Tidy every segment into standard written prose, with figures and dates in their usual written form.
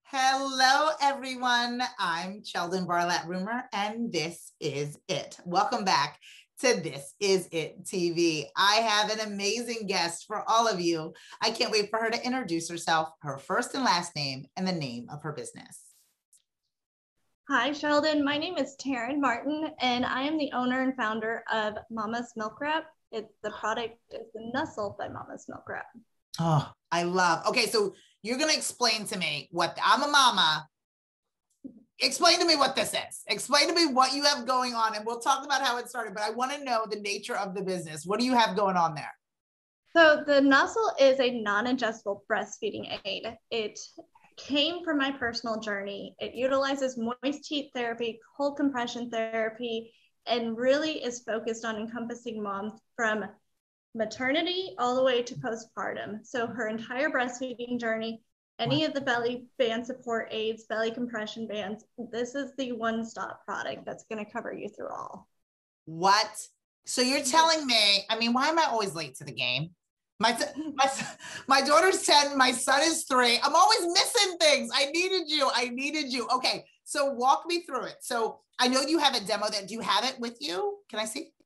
Hello, everyone. I'm Sheldon Barlett Rumor, and this is it. Welcome back to This Is It TV. I have an amazing guest for all of you. I can't wait for her to introduce herself, her first and last name, and the name of her business. Hi, Sheldon. My name is Taryn Martin, and I am the owner and founder of Mama's Milk Wrap. The product is the Nuzzle by Mama's Milk Wrap. Oh, I love. Okay, so you're going to explain to me I'm a mama. Explain to me what this is. Explain to me what you have going on, and we'll talk about how it started, but I want to know the nature of the business. What do you have going on there? So the Nuzzle is a non-adjustable breastfeeding aid. It came from my personal journey. It utilizes moist heat therapy, cold compression therapy, and really is focused on encompassing moms from maternity all the way to postpartum. So her entire breastfeeding journey, any of the belly band support aids, belly compression bands, this is the one-stop product that's going to cover you through all. What? So you're telling me, why am I always late to the game? My daughter's 10, my son is 3. I'm always missing things. I needed you. Okay, so walk me through it. So I know you have a demo there. Do you have it with you? Can I see?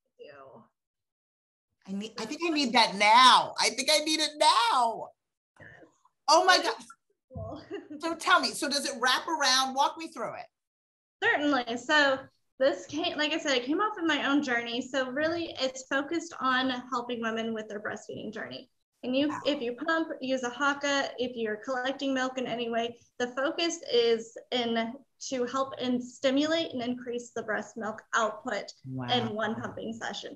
I think I need that now. I think I need it now. Oh my God. So tell me, so does it wrap around? Walk me through it. Certainly. So this came, like I said, it came off of my own journey. So really it's focused on helping women with their breastfeeding journey. And if you pump, use a Haakaa, if you're collecting milk in any way, the focus is to help and stimulate and increase the breast milk output in one pumping session.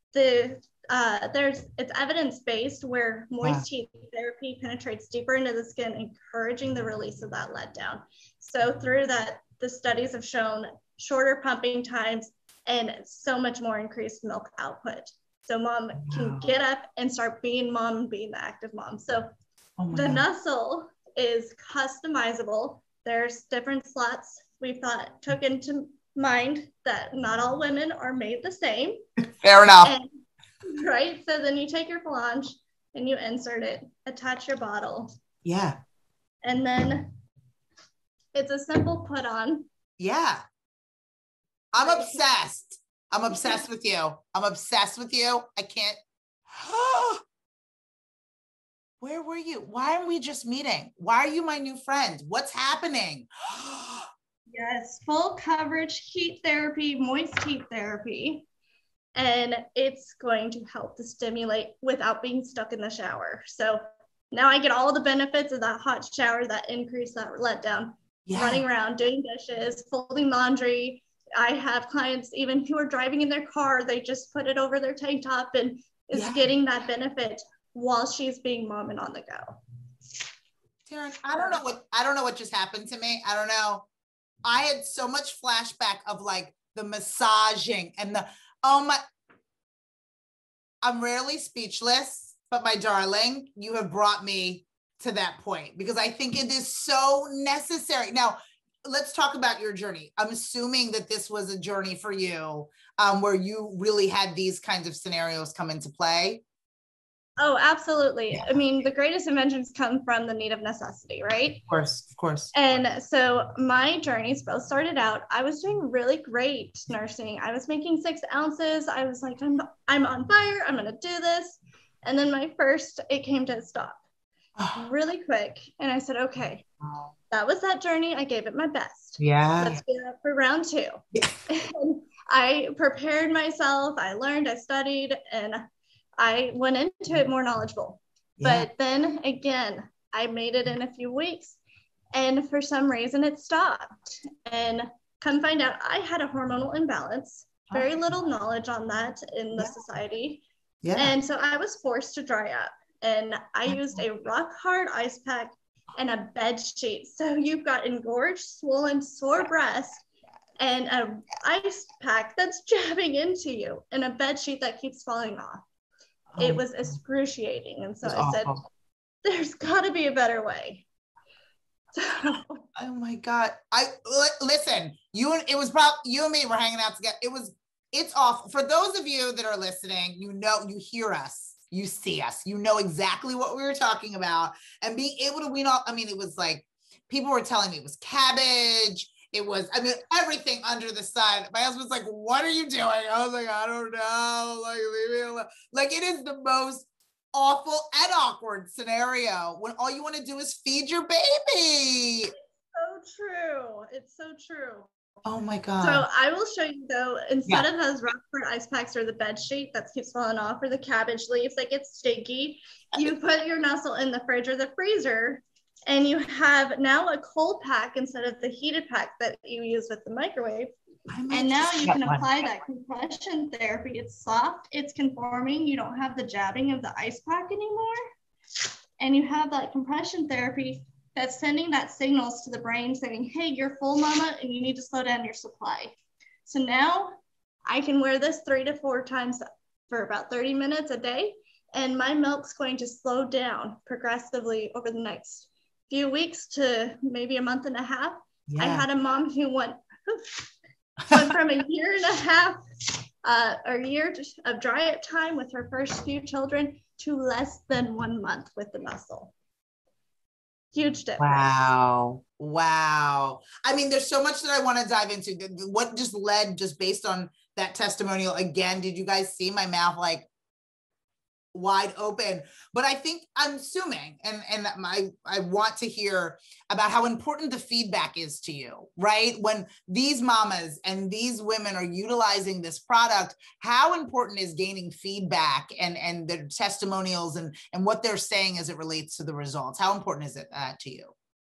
It's evidence-based where moist heat therapy penetrates deeper into the skin, encouraging the release of that letdown. So through that, the studies have shown shorter pumping times and so much more increased milk output. So mom can get up and start being mom, being the active mom. So the Nuzzle is customizable. There's different slots we took into mind that not all women are made the same. Fair enough. Right? So then you take your flange and you insert it, attach your bottle. Yeah. And then it's a simple put on. Yeah. I'm obsessed. I'm obsessed with you. I can't. Where were you? Why are we just meeting? Why are you my new friend? What's happening? Yes, full coverage heat therapy, moist heat therapy. And it's going to help to stimulate without being stuck in the shower. So now I get all the benefits of that hot shower, that increase, that letdown, running around, doing dishes, folding laundry. I have clients even who are driving in their car, they just put it over their tank top and is getting that benefit while she's being mom and on the go. Taryn, I don't know what just happened to me. I don't know. I had so much flashback of like the massaging and I'm rarely speechless, but my darling, you have brought me to that point because I think it is so necessary. Now, let's talk about your journey. I'm assuming that this was a journey for you where you really had these kinds of scenarios come into play. Oh, absolutely. Yeah. The greatest inventions come from the need of necessity, right? Of course. And so my journeys both started out, I was doing really great nursing. I was making 6 ounces. I was like, I'm on fire. I'm going to do this. And then it came to a stop really quick. And I said, okay, that was that journey. I gave it my best. Yeah. Let's get up for round 2. Yeah. And I prepared myself. I learned, I studied, and I went into it more knowledgeable. Yeah. But then again, I made it in a few weeks and for some reason it stopped. And come find out I had a hormonal imbalance, very little knowledge on that in the society. Yeah. And so I was forced to dry up and I used a rock hard ice pack and a bed sheet. So you've got engorged, swollen, sore breast and an ice pack that's jabbing into you and a bed sheet that keeps falling off. It was excruciating. And so I said, there's got to be a better way. Oh my God. Listen, you and me were hanging out together. It's awful. For those of you that are listening, you hear us, you see us, you know exactly what we were talking about and being able to wean off. It was like, people were telling me it was cabbage. It was, I mean, everything under the sun. My husband's like, what are you doing? I was like, I don't know. Like, leave me alone. Like, it is the most awful and awkward scenario when all you want to do is feed your baby. So true. It's so true. Oh my God. So I will show you though, instead of those Rockford ice packs or the bed sheet that keeps falling off or the cabbage leaves that gets stinky, you put your Nuzzle in the fridge or the freezer, and you have now a cold pack instead of the heated pack that you use with the microwave. And now you can apply that compression therapy. It's soft, it's conforming. You don't have the jabbing of the ice pack anymore. And you have that compression therapy that's sending that signals to the brain saying, hey, you're full, mama, and you need to slow down your supply. So now I can wear this 3 to 4 times for about 30 minutes a day, and my milk's going to slow down progressively over the next few weeks to maybe a month and a half. Yeah. I had a mom who went from a year and a half, a year of dry up time with her first few children to less than 1 month with the Nuzzle. Huge difference. Wow. Wow. I mean, there's so much that I want to dive into. What just led, just based on that testimonial again, did you guys see my mouth like wide open? But I think I'm assuming, and I want to hear about how important the feedback is to you, right? When these mamas and these women are utilizing this product, how important is gaining feedback and the testimonials and what they're saying as it relates to the results? How important is it to you?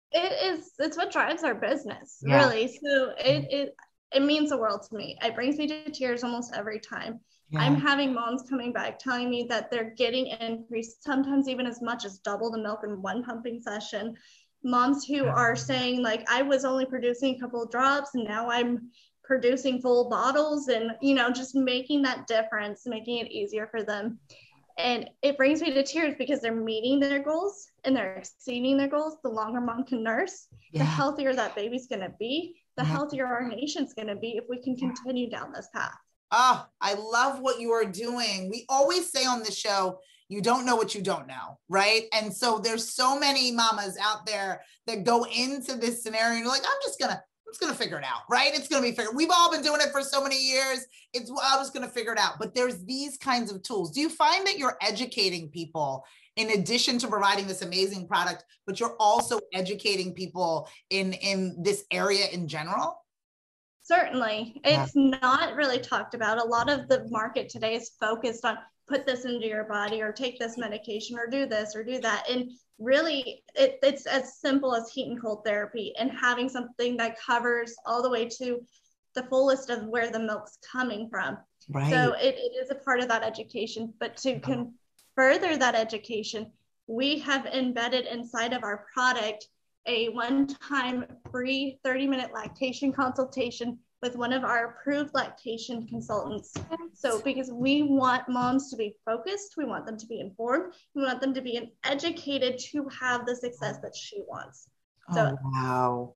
It's what drives our business, really. So it means the world to me. It brings me to tears almost every time. Yeah. I'm having moms coming back telling me that they're getting increased, sometimes even as much as double the milk in one pumping session. Moms who are saying, like, I was only producing a couple of drops and now I'm producing full bottles, and, you know, just making that difference, making it easier for them. And it brings me to tears because they're meeting their goals and they're exceeding their goals. The longer mom can nurse, the healthier that baby's going to be, the healthier our nation's going to be if we can continue down this path. Oh, I love what you are doing. We always say on the show, you don't know what you don't know, right? And so there's so many mamas out there that go into this scenario and you're like, I'm just gonna figure it out, right? It's gonna be figured. We've all been doing it for so many years. I was gonna figure it out. But there's these kinds of tools. Do you find that you're educating people in addition to providing this amazing product, but you're also educating people in this area in general? Certainly. It's not really talked about. A lot of the market today is focused on put this into your body or take this medication or do this or do that. And really, it's as simple as heat and cold therapy and having something that covers all the way to the fullest of where the milk's coming from. Right. So it is a part of that education. But to further that education, we have embedded inside of our product a one-time free 30-minute lactation consultation with one of our approved lactation consultants. So because we want moms to be focused, we want them to be informed, we want them to be educated to have the success that she wants. So wow.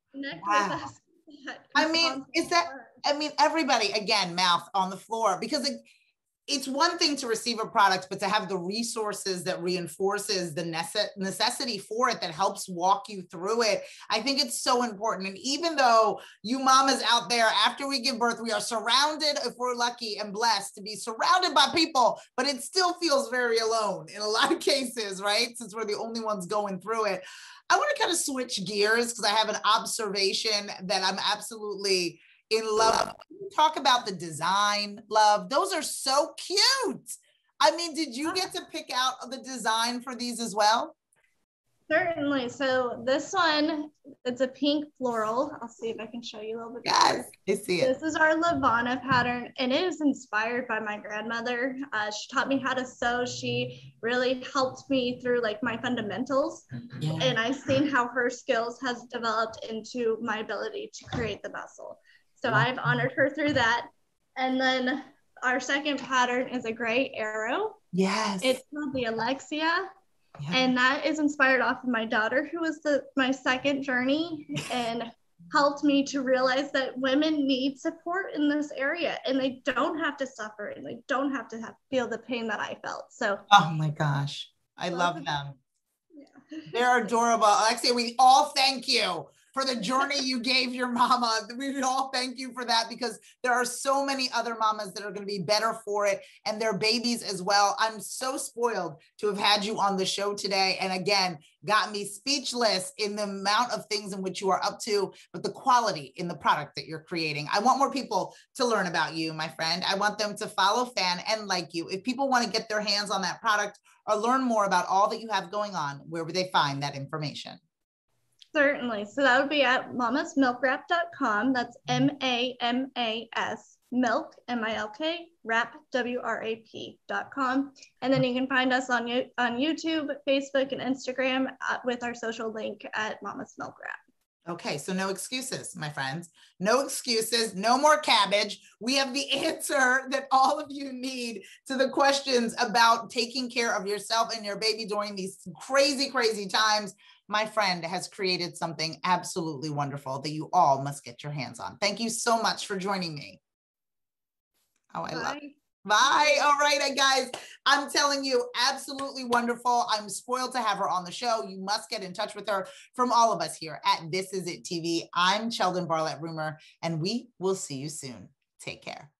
I mean, everybody, again, mouth on the floor, because it's one thing to receive a product, but to have the resources that reinforces the necessity for it, that helps walk you through it. I think it's so important. And even though you mamas out there, after we give birth, we are surrounded, if we're lucky and blessed to be surrounded by people, but it still feels very alone in a lot of cases, right? Since we're the only ones going through it. I want to kind of switch gears because I have an observation that I'm absolutely in love. Talk about the design, love. Those are so cute. I mean, did you get to pick out the design for these as well? Certainly. So this one, it's a pink floral. I'll see if I can show you a little bit. Yes, I see it. This is our Lavana pattern, and it is inspired by my grandmother. She taught me how to sew. She really helped me through like my fundamentals, and I've seen how her skills has developed into my ability to create the Nuzzle. So I've honored her through that. And then our second pattern is a gray arrow. Yes. It's called the Alexia. Yeah. And that is inspired off of my daughter, who was my second journey and helped me to realize that women need support in this area, and they don't have to suffer, and they don't have to feel the pain that I felt. So, oh my gosh, I love them. Yeah. They're adorable. Alexia, we all thank you for the journey you gave your mama. We all thank you for that, because there are so many other mamas that are going to be better for it, and their babies as well. I'm so spoiled to have had you on the show today. And again, got me speechless in the amount of things in which you are up to, but the quality in the product that you're creating. I want more people to learn about you, my friend. I want them to follow, fan, and like you. If people want to get their hands on that product or learn more about all that you have going on, where would they find that information? Certainly. So that would be at mamasmilkwrap.com. That's MAMAS milk, MILK, wrap, WRAP.com. And then you can find us on YouTube, Facebook, and Instagram with our social link at Mama's Milk Wrap. Okay, so no excuses, my friends. No excuses, no more cabbage. We have the answer that all of you need to the questions about taking care of yourself and your baby during these crazy, crazy times. My friend has created something absolutely wonderful that you all must get your hands on. Thank you so much for joining me. Oh, I love it. Bye. All right, guys, I'm telling you, absolutely wonderful. I'm spoiled to have her on the show. You must get in touch with her. From all of us here at This Is It TV, I'm Sheldon Barlett Rumer, and we will see you soon. Take care.